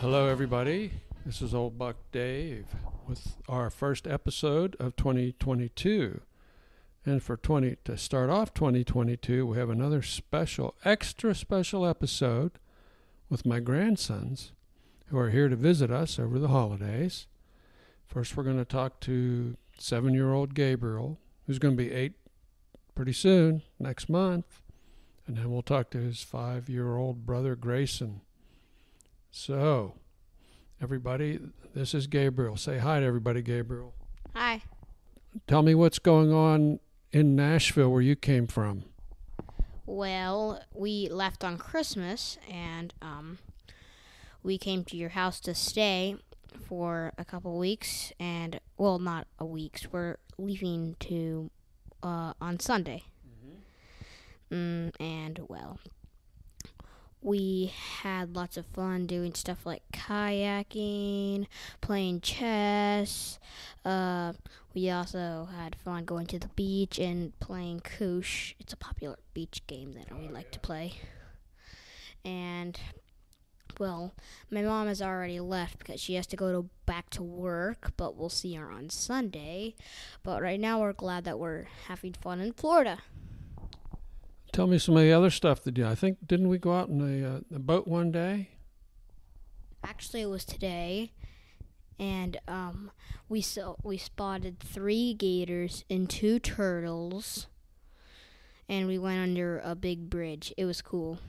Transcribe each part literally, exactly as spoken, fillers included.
Hello, everybody. This is Old Buck Dave with our first episode of twenty twenty-two. And for twenty to start off twenty twenty-two, we have another special, extra special episode with my grandsons who are here to visit us over the holidays. First, we're going to talk to seven-year-old Gabriel, who's going to be eight pretty soon, next month. And then we'll talk to his five-year-old brother, Grayson. So, everybody, this is Gabriel. Say hi to everybody, Gabriel. Hi. Tell me what's going on in Nashville where you came from. Well, we left on Christmas, and um, we came to your house to stay for a couple weeks, and, well, not a week. We're leaving to, uh, on Sunday. Mm-hmm. Mm, and, well, we had lots of fun doing stuff like kayaking, playing chess. Uh, we also had fun going to the beach and playing Koosh. It's a popular beach game that we like to play. And, well, my mom has already left because she has to go to, back to work, but we'll see her on Sunday. But right now we're glad that we're having fun in Florida. Tell me some of the other stuff that you I think, didn't we go out in a, uh, a boat one day? Actually, it was today, and um, we saw, we spotted three gators and two turtles, and we went under a big bridge. It was cool.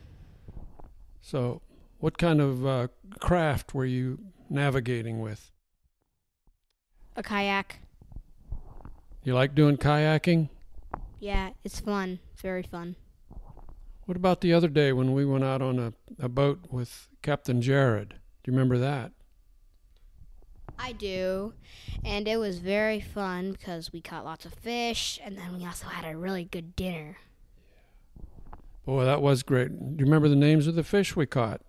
So, what kind of uh, craft were you navigating with? A kayak. You like doing kayaking? Yeah, it's fun. Very fun. What about the other day when we went out on a, a boat with Captain Jared? Do you remember that? I do, and it was very fun because we caught lots of fish, and then we also had a really good dinner. Boy, that was great. Do you remember the names of the fish we caught?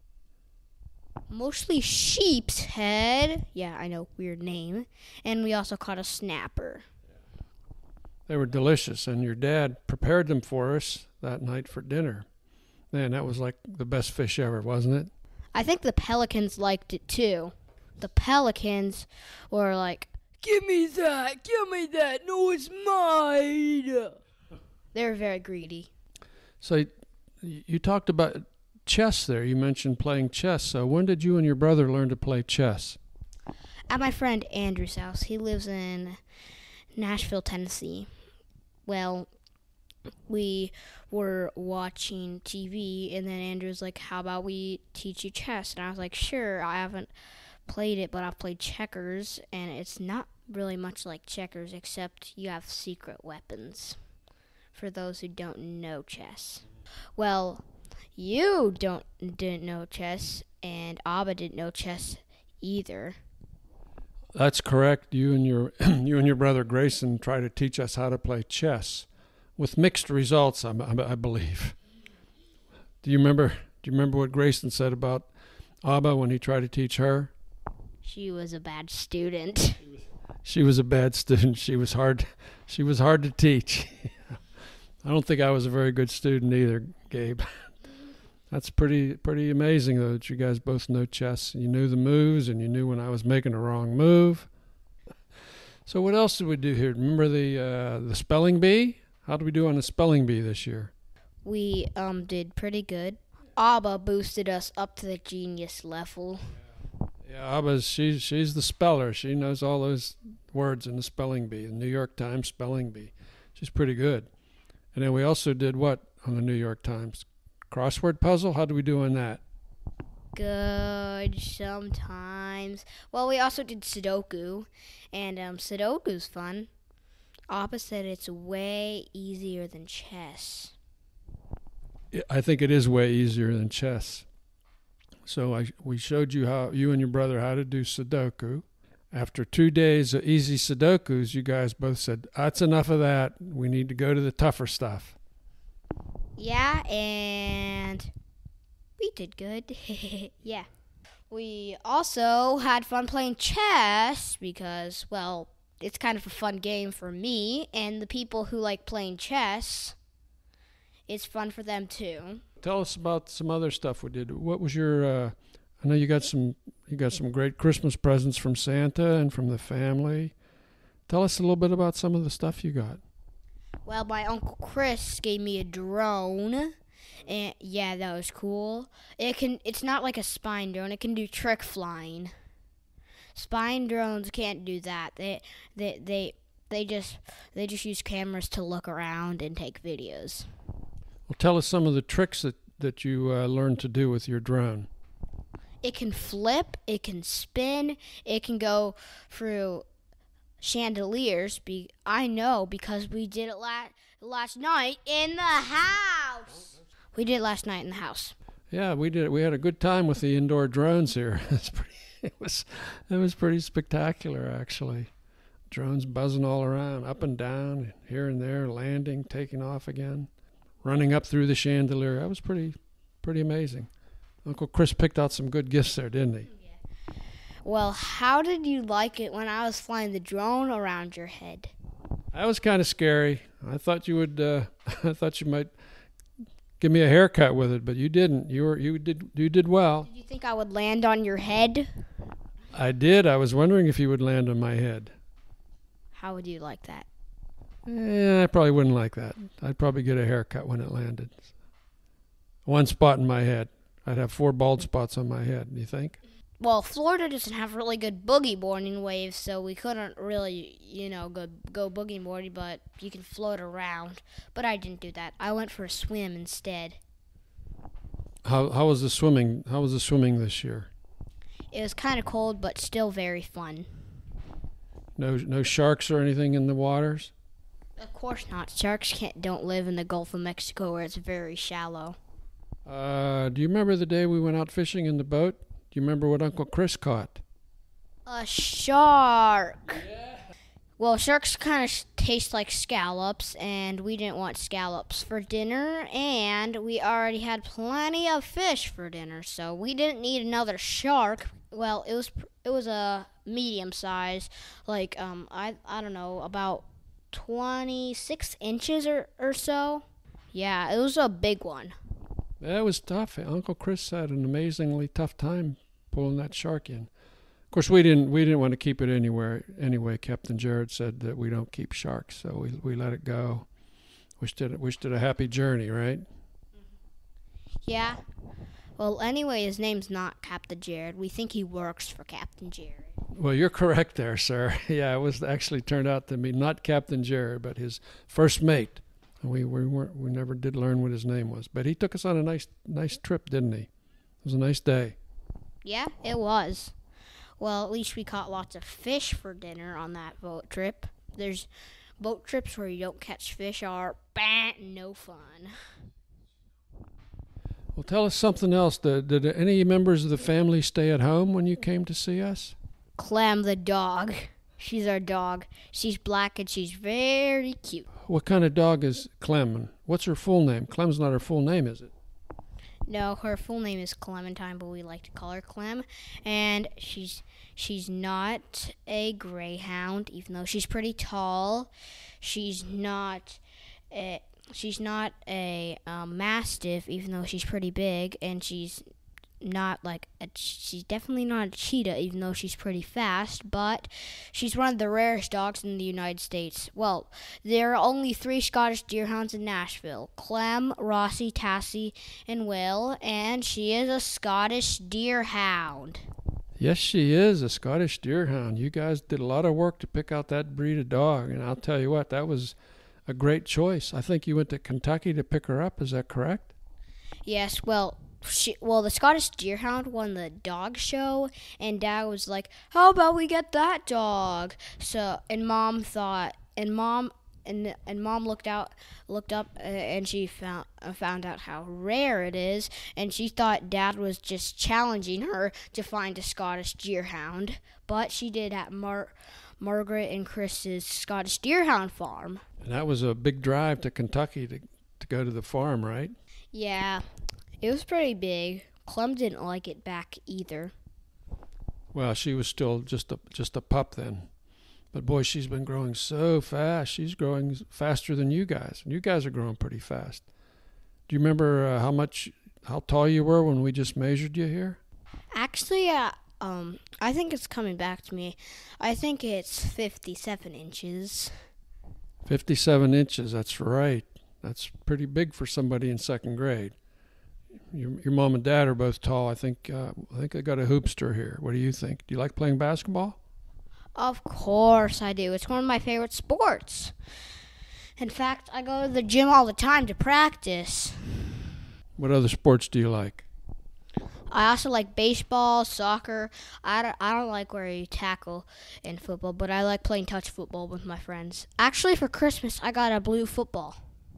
Mostly sheep's head. Yeah, I know, weird name. And we also caught a snapper. They were delicious, and your dad prepared them for us that night for dinner. Man, that was like the best fish ever, wasn't it? I think the pelicans liked it too. The pelicans were like, "Give me that! Give me that! No, it's mine!" They were very greedy. So you talked about chess there. You mentioned playing chess. So when did you and your brother learn to play chess? At my friend Andrew's house. He lives in Nashville, Tennessee. Well, we were watching T V, and then Andrew's like, "How about we teach you chess?" And I was like, "Sure, I haven't played it, but I've played checkers, and it's not really much like checkers, except you have secret weapons, for those who don't know chess." Well, you don't didn't know chess, and Abba didn't know chess either. That's correct. You and your you and your brother Grayson try to teach us how to play chess, with mixed results, I, I, I believe. Do you remember? Do you remember what Grayson said about Abba when he tried to teach her? She was a bad student. She was a bad student. She was hard. She was hard to teach. I don't think I was a very good student either, Gabe. That's pretty pretty amazing, though, that you guys both know chess. You knew the moves, and you knew when I was making a wrong move. So what else did we do here? Remember the uh, the spelling bee? How did we do on the spelling bee this year? We um did pretty good. Abba boosted us up to the genius level. Yeah, Abba's she's she's the speller. She knows all those words in the spelling bee, the New York Times spelling bee. She's pretty good. And then we also did what on the New York Times? Crossword puzzle? How do we do on that? Good sometimes. Well, we also did Sudoku, and um, Sudoku's fun. Abba said it's way easier than chess. I think it is way easier than chess. So I, we showed you how you and your brother how to do Sudoku. After two days of easy Sudokus, you guys both said, "That's enough of that. We need to go to the tougher stuff." Yeah, and we did good. Yeah. We also had fun playing chess because, well, it's kind of a fun game for me, and the people who like playing chess, it's fun for them too. Tell us about some other stuff we did. What was your uh, I know you got some you got some great Christmas presents from Santa and from the family. Tell us a little bit about some of the stuff you got. Well, my Uncle Chris gave me a drone. And yeah, that was cool. It can it's not like a spine drone. It can do trick flying. Spine drones can't do that. They they they they just they just use cameras to look around and take videos. Well, tell us some of the tricks that that you uh, learned to do with your drone. It can flip, it can spin, it can go through chandeliers. Be I know because we did it la- last night in the house. We did it last night in the house. Yeah, we did. We had a good time with the indoor drones here. It's pretty. It was, it was pretty spectacular actually. Drones buzzing all around, up and down, here and there, landing, taking off again, running up through the chandelier. That was pretty, pretty amazing. Uncle Chris picked out some good gifts there, didn't he? Yeah. Well, how did you like it when I was flying the drone around your head? That was kind of scary. I thought you would. Uh, I thought you might give me a haircut with it, but you didn't. You were. You did. You did well. Did you think I would land on your head? I did. I was wondering if you would land on my head. How would you like that? Yeah, I probably wouldn't like that. I'd probably get a haircut when it landed. One spot in my head. I'd have four bald spots on my head. Do you think? Well, Florida doesn't have really good boogie boarding waves, so we couldn't really, you know, go go boogie boarding, but you can float around. But I didn't do that. I went for a swim instead. How how was the swimming? How was the swimming this year? It was kind of cold, but still very fun. No no sharks or anything in the waters? Of course not. Sharks can't don't live in the Gulf of Mexico where it's very shallow. Uh, do you remember the day we went out fishing in the boat? Do you remember what Uncle Chris caught? A shark. Yeah. Well, sharks kind of taste like scallops, and we didn't want scallops for dinner, and we already had plenty of fish for dinner, so we didn't need another shark. Well, it was it was a medium size, like um I I don't know, about twenty-six inches or or so. Yeah, it was a big one. That was tough. Uncle Chris had an amazingly tough time pulling that shark in. Of course, we didn't we didn't want to keep it anywhere anyway. Captain Jared said that we don't keep sharks, so we we let it go. Wished it wished it a happy journey, right? Yeah. Well, anyway, his name's not Captain Jared. We think he works for Captain Jared. Well, you're correct there, sir. Yeah, it was actually turned out to be not Captain Jared, but his first mate. We we weren't we never did learn what his name was, but he took us on a nice nice trip, didn't he? It was a nice day. Yeah, it was. Well, at least we caught lots of fish for dinner on that boat trip. There's boat trips where you don't catch fish are bah, no fun. Well, tell us something else. Did, did any members of the family stay at home when you came to see us? Clem the dog. She's our dog. She's black and she's very cute. What kind of dog is Clem? What's her full name? Clem's not her full name, is it? No, her full name is Clementine, but we like to call her Clem. And she's she's not a greyhound, even though she's pretty tall. She's not a, she's not a um, mastiff, even though she's pretty big. And she's not like a, she's definitely not a cheetah, even though she's pretty fast, but she's one of the rarest dogs in the United States. Well, there are only three Scottish Deerhounds in Nashville: Clem, Rossi, Tassie, and Will, and she is a Scottish Deerhound. Yes, she is a Scottish Deerhound. You guys did a lot of work to pick out that breed of dog, and I'll tell you what, that was a great choice. I think you went to Kentucky to pick her up. Is that correct? Yes, well, She, well, the Scottish Deerhound won the dog show, and Dad was like, "How about we get that dog?" So, and Mom thought, and Mom, and and Mom looked out, looked up, uh, and she found uh, found out how rare it is, and she thought Dad was just challenging her to find a Scottish Deerhound, but she did at Mar- Margaret and Chris's Scottish Deerhound farm. And that was a big drive to Kentucky to to go to the farm, right? Yeah. It was pretty big. Clem didn't like it back either. Well, she was still just a just a pup then. But boy, she's been growing so fast. She's growing faster than you guys. And you guys are growing pretty fast. Do you remember uh, how much, how tall you were when we just measured you here? Actually, uh, um, I think it's coming back to me. I think it's fifty-seven inches. fifty-seven inches, that's right. That's pretty big for somebody in second grade. Your, your mom and dad are both tall. I think uh, I think I got a hoopster here. What do you think? Do you like playing basketball? Of course I do. It's one of my favorite sports. In fact, I go to the gym all the time to practice. What other sports do you like? I also like baseball, soccer. I don't, I don't like where you tackle in football, but I like playing touch football with my friends. Actually, for Christmas, I got a blue football.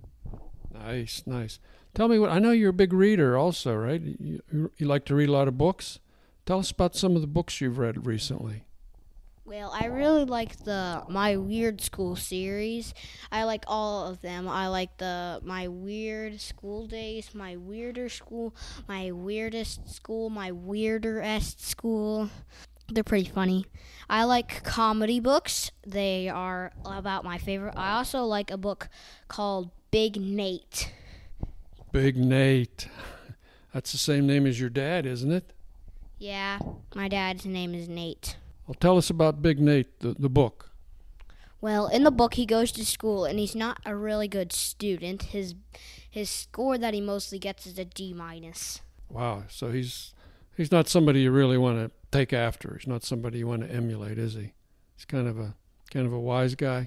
Nice, nice. Tell me what, I know you're a big reader also, right? You, you, you like to read a lot of books? Tell us about some of the books you've read recently. Well, I really like the My Weird School series. I like all of them. I like the My Weird School Days, My Weirder School, My Weirdest School, My Weirderest School. They're pretty funny. I like comedy books. They are about my favorite. I also like a book called Big Nate. Big Nate. That's the same name as your dad, isn't it? Yeah, my dad's name is Nate. Well, tell us about Big Nate, the, the book. Well, in the book, he goes to school, and he's not a really good student. His his score that he mostly gets is a D minus. Wow, so he's he's not somebody you really want to take after. He's not somebody you want to emulate, is he? He's kind of a kind of a wise guy,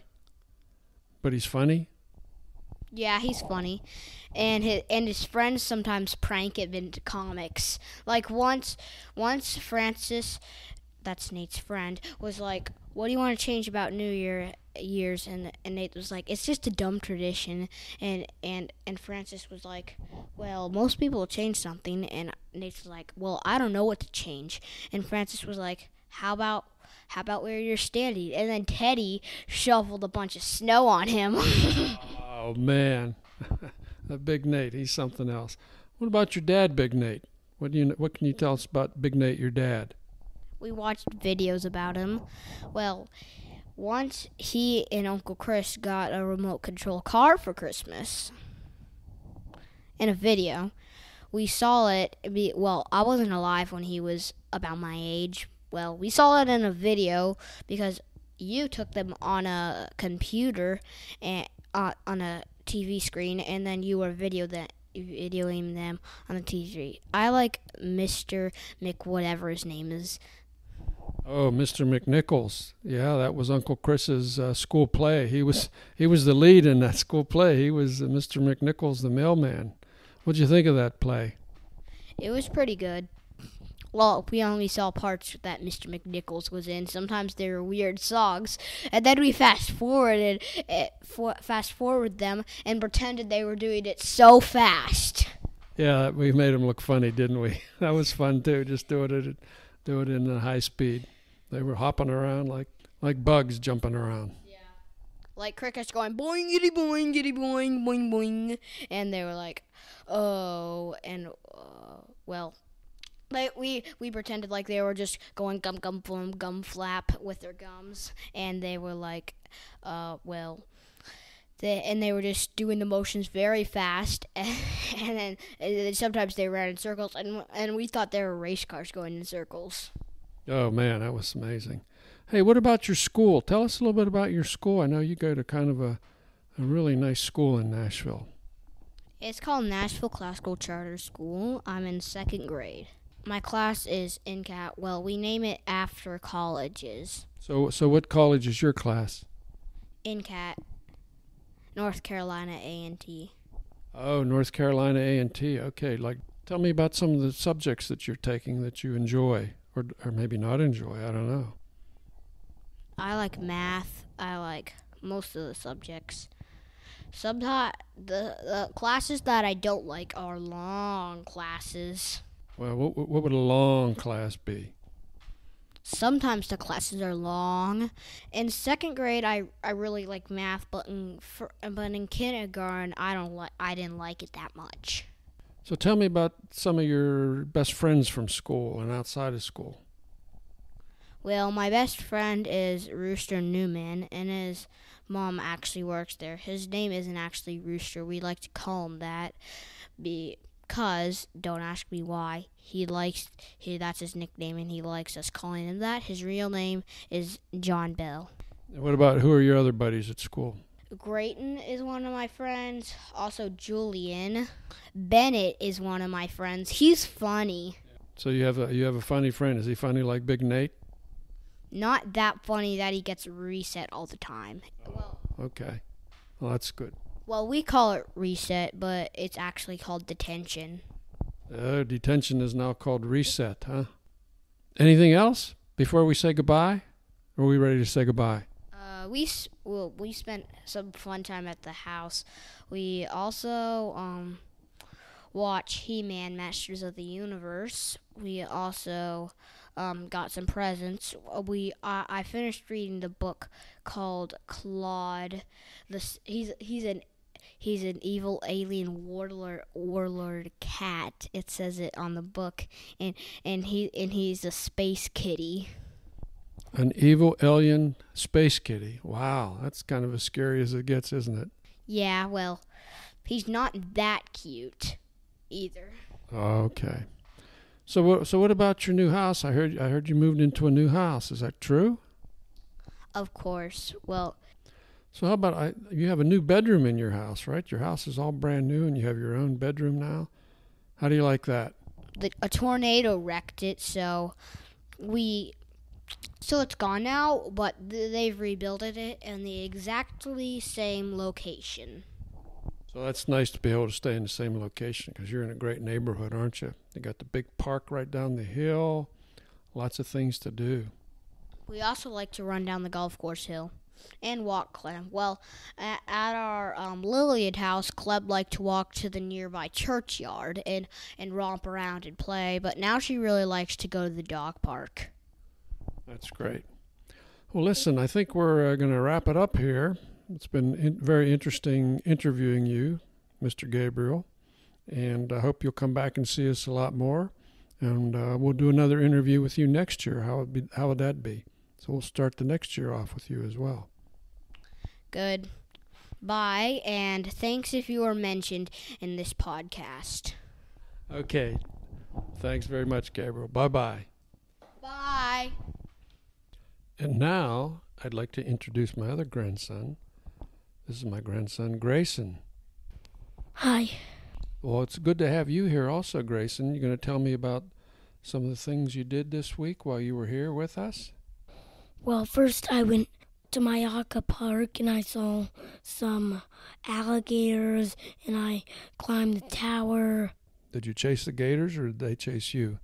but he's funny. Yeah, he's funny, and his and his friends sometimes prank him into comics. Like once, once Francis, that's Nate's friend, was like, "What do you want to change about New Year years?" And and Nate was like, "It's just a dumb tradition." And and and Francis was like, "Well, most people will change something." And Nate was like, "Well, I don't know what to change." And Francis was like, "How about how about where you're standing?" And then Teddy shoveled a bunch of snow on him. Oh man, that Big Nate, he's something else. What about your dad, Big Nate? What do you what can you tell us about Big Nate, your dad? We watched videos about him. Well, once he and Uncle Chris got a remote control car for Christmas. In a video, we saw it. Be, well, I wasn't alive when he was about my age. Well, we saw it in a video because you took them on a computer and uh, on a T V screen, and then you were video that videoing them on the T V. I like Mister Mick, whatever his name is. Oh, Mister McNichols. Yeah, that was Uncle Chris's uh, school play. He was he was the lead in that school play. He was uh, Mister McNichols, the mailman. What'd you think of that play? It was pretty good. Well, we only saw parts that Mister McNichols was in. Sometimes they were weird songs, and then we fast forwarded it, for, fast forward them and pretended they were doing it so fast. Yeah, we made him look funny, didn't we? That was fun too. Just doing it, do it in a high speed. They were hopping around like like bugs jumping around. Yeah, like crickets going boingity boingity boing boing boing, and they were like, oh, and uh, well. Like we, we pretended like they were just going gum gum boom gum flap with their gums, and they were like, uh, well, they, and they were just doing the motions very fast, and, and then and then sometimes they ran in circles, and and we thought they were race cars going in circles. Oh man, that was amazing. Hey, what about your school? Tell us a little bit about your school. I know you go to kind of a, a really nice school in Nashville. It's called Nashville Classical Charter School. I'm in second grade. My class is N C A T. Well, we name it after colleges. So, so what college is your class? N C A T, North Carolina A and T. Oh, North Carolina A and T. Okay, like tell me about some of the subjects that you're taking that you enjoy, or or maybe not enjoy. I don't know. I like math. I like most of the subjects. Sometimes the, the classes that I don't like are long classes. Well, what what would a long class be? Sometimes the classes are long. In second grade, I, I really like math, but in for, but in kindergarten, I don't like I didn't like it that much. So tell me about some of your best friends from school and outside of school. Well, my best friend is Rooster Newman, and his mom actually works there. His name isn't actually Rooster. We like to call him that. Be cause don't ask me why. He likes he that's his nickname, and he likes us calling him that. His real name is John Bell. What about, who are your other buddies at school? Grayton is one of my friends. Also, Julian. Bennett is one of my friends. He's funny. So you have a you have a funny friend. Is he funny like Big Nate? Not that funny that he gets reset all the time. Well, Okay. Well, that's good. well, we call it reset, but it's actually called detention. Uh, detention is now called reset, huh? Anything else before we say goodbye? Or are we ready to say goodbye? Uh, we s- well, we spent some fun time at the house. We also um watch He-Man Masters of the Universe. We also um got some presents. Uh, We I, I finished reading the book called Claude. This he's he's an he's an evil alien warlord warlord cat. It says it on the book, and and he and he's a space kitty. An evil alien space kitty. Wow, that's kind of as scary as it gets, isn't it? Yeah, well, he's not that cute either. Okay. So what? So what about your new house? I heard. I heard you moved into a new house. Is that true? Of course. Well, So how about I? You have a new bedroom in your house, right? Your house is all brand new, and you have your own bedroom now. How do you like that? the, a tornado wrecked it, so we, so it's gone now. But th- they've rebuilt it in the exactly same location. So that's nice to be able to stay in the same location because you're in a great neighborhood, aren't you? You got the big park right down the hill. Lots of things to do. We also like to run down the golf course hill and walk, Clem. Well, at, at our um, Lillian house, Clem liked to walk to the nearby churchyard and, and romp around and play, but now she really likes to go to the dog park. That's great. Well, listen, I think we're uh, going to wrap it up here. It's been in- very interesting interviewing you, Mister Gabriel, and I hope you'll come back and see us a lot more. And uh, we'll do another interview with you next year. How would be? How would that be? So we'll start the next year off with you as well. Good. Bye, and thanks if you were mentioned in this podcast. Okay. Thanks very much, Gabriel. Bye-bye. Bye. And now I'd like to introduce my other grandson. This is my grandson, Grayson. Hi. Well, it's good to have you here also, Grayson. You're going to tell me about some of the things you did this week while you were here with us? Well, first I went to Mayaka Park and I saw some alligators and I climbed the tower. Did you chase the gators or did they chase you?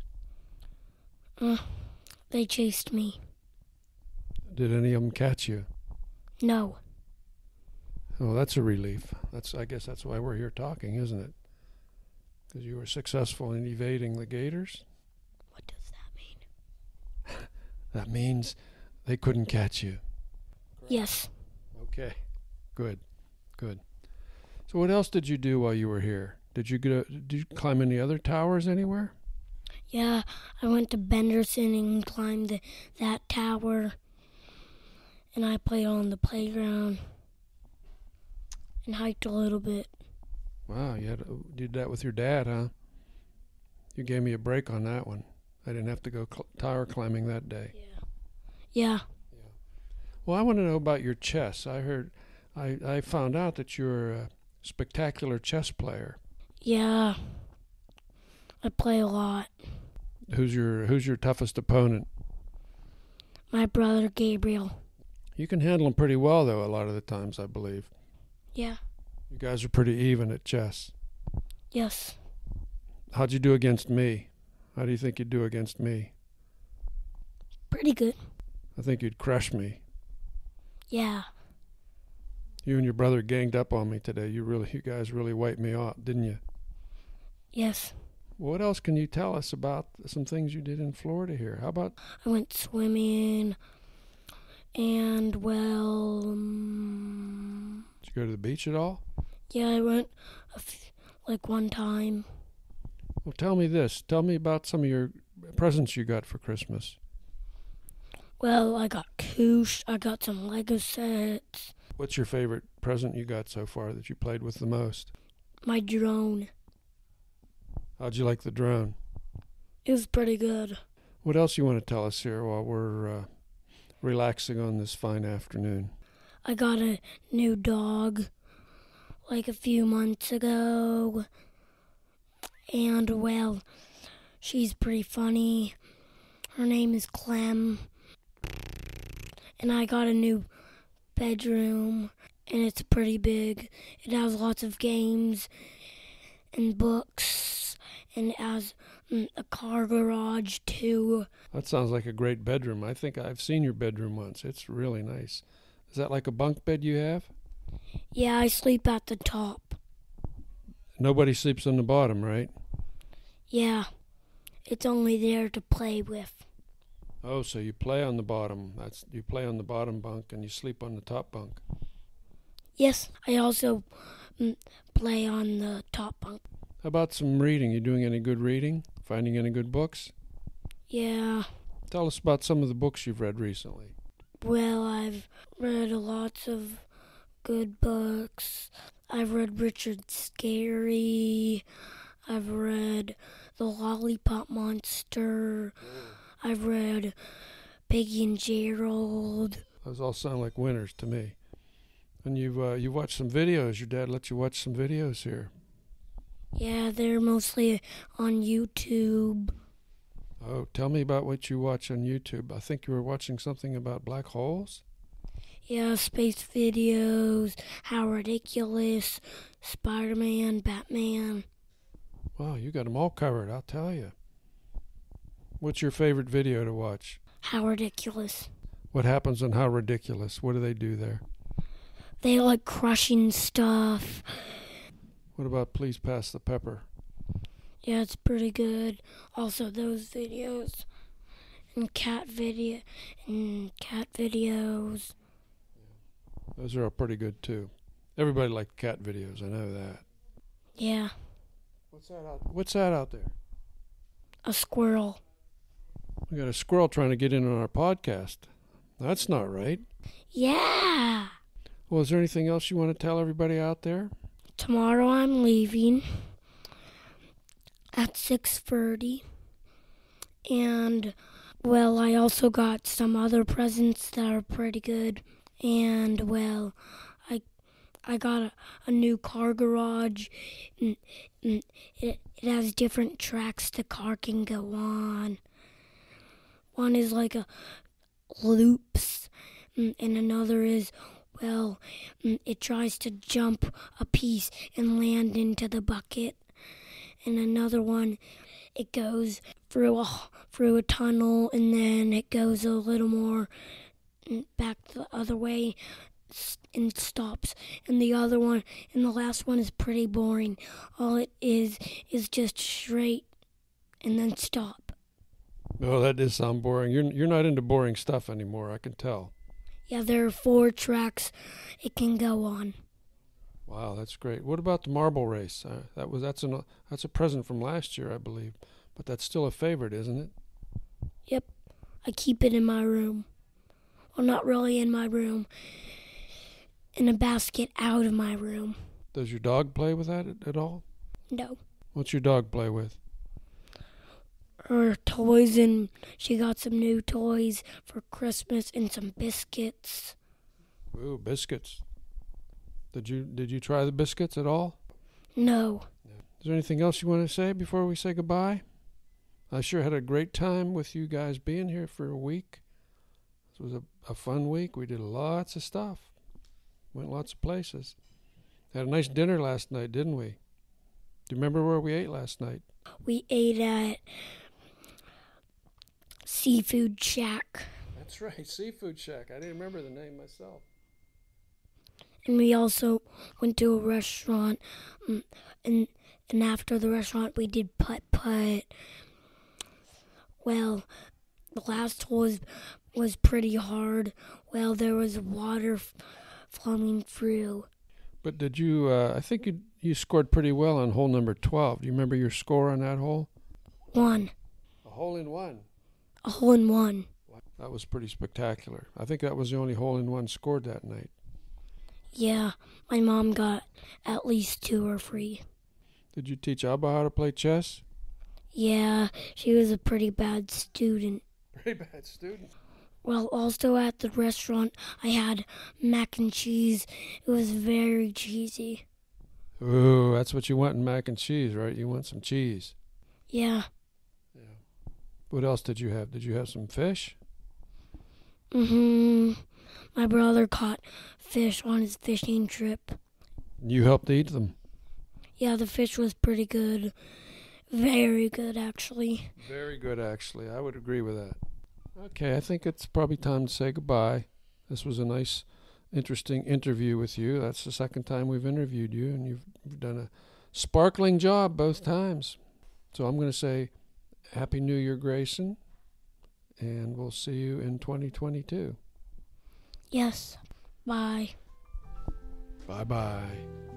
Uh, they chased me. Did any of them catch you? No. Oh, that's a relief. That's I guess that's why we're here talking, isn't it? Because you were successful in evading the gators. What does that mean? That means they couldn't catch you. Yes. Okay, good, good. So what else did you do while you were here? Did you get a, did you climb any other towers anywhere? Yeah, I went to Benderson and climbed the, that tower. And I played on the playground and hiked a little bit. Wow, you had to, did that with your dad, huh? You gave me a break on that one. I didn't have to go cl- tower climbing that day. Yeah. Well, I want to know about your chess. I heard, I, I found out that you're a spectacular chess player. Yeah. I play a lot. Who's your Who's your toughest opponent? My brother Gabriel. You can handle him pretty well, though. A lot of the times, I believe. Yeah. You guys are pretty even at chess. Yes. How'd you do against me? How do you think you'd do against me? Pretty good. I think you'd crush me. Yeah. You and your brother ganged up on me today. You really, you guys really wiped me out, didn't you? Yes. What else can you tell us about some things you did in Florida here? How about I went swimming, and well, um, did you go to the beach at all? yeah, I went a f- like one time. Well, tell me this. Tell me about some of your presents you got for Christmas. Well, I got Koosh, I got some Lego sets, What's your favorite present you got so far that you played with the most? my drone. How'd you like the drone? It was pretty good. What else you want to tell us here while we're uh, relaxing on this fine afternoon? I got a new dog like a few months ago. And, well, she's pretty funny. Her name is Clem. And I got a new bedroom, and it's pretty big. It has lots of games and books, and it has mm, a car garage, too. That sounds like a great bedroom. I think I've seen your bedroom once. It's really nice. Is that like a bunk bed you have? Yeah, I sleep at the top. Nobody sleeps on the bottom, right? Yeah, it's only there to play with. Oh, so you play on the bottom. That's you play on the bottom bunk and you sleep on the top bunk. Yes, I also mm, play on the top bunk. How about some reading? You doing any good reading? Finding any good books? Yeah, Tell us about some of the books you've read recently. well, I've read lots of good books. I've read Richard Scarry. I've read The Lollipop Monster. I've read Piggy and Gerald. Those all sound like winners to me. And you've uh, you watched some videos. Your dad let you watch some videos here. Yeah, they're mostly on YouTube. Oh, tell me about what you watch on YouTube. I think you were watching something about black holes. Yeah, space videos, How Ridiculous, Spider-Man, Batman. Wow, you got them all covered, I'll tell you. What's your favorite video to watch? How Ridiculous. What happens on How Ridiculous? What do they do there? They like crushing stuff. What about Please Pass the Pepper? Yeah, it's pretty good. Also, those videos and cat video and cat videos. Those are all pretty good too. Everybody likes cat videos, I know that. Yeah, What's that out What's that out there? a squirrel. We got a squirrel trying to get in on our podcast. That's not right. Yeah. Well, is there anything else you want to tell everybody out there? Tomorrow I'm leaving at six thirty. And, well, I also got some other presents that are pretty good. And, well, I I got a, a new car garage. And, and it, it has different tracks the car can go on. One is like a loops, and another is, well, it tries to jump a piece and land into the bucket. And another one, it goes through a, through a tunnel, and then it goes a little more back the other way and stops. And the other one, and the last one is pretty boring. All it is is just straight and then stop. Oh, that does sound boring. You're you're not into boring stuff anymore, I can tell. Yeah, there are four tracks it can go on. Wow, that's great. What about the marble race? Uh, that was that's an that's a present from last year, I believe, but that's still a favorite, isn't it? Yep, I keep it in my room. Well, not really in my room. In a basket out of my room. Does your dog play with that at, at all? No. What's your dog play with? Her toys, and she got some new toys for Christmas and some biscuits. Ooh, biscuits. Did you did you try the biscuits at all? No. Is there anything else you want to say before we say goodbye? I sure had a great time with you guys being here for a week. This was a, a fun week. We did lots of stuff. Went lots of places. Had a nice dinner last night, didn't we? Do you remember where we ate last night? We ate at Seafood Shack. That's right, Seafood Shack. I didn't remember the name myself. And we also went to a restaurant, um, and and after the restaurant we did putt-putt. Well, the last hole was, was pretty hard. Well, there was water f- flowing through. But did you, uh, I think you you scored pretty well on hole number twelve. Do you remember your score on that hole? One. A hole in one. A hole in one. That was pretty spectacular. I think that was the only hole in one scored that night. Yeah, my mom got at least two or three. Did you teach Abba how to play chess? Yeah, she was a pretty bad student. Very bad student. Well, also at the restaurant, I had mac and cheese. It was very cheesy. Ooh, that's what you want in mac and cheese, right? You want some cheese. Yeah. Yeah. What else did you have? Did you have some fish? Mm-hmm. My brother caught fish on his fishing trip. You helped eat them. Yeah, the fish was pretty good. Very good, actually. Very good, actually. I would agree with that. Okay, I think it's probably time to say goodbye. This was a nice, interesting interview with you. That's the second time we've interviewed you, and you've, you've done a sparkling job both times. So I'm going to say Happy New Year, Grayson, and we'll see you in twenty twenty-two. Yes. Bye. Bye-bye.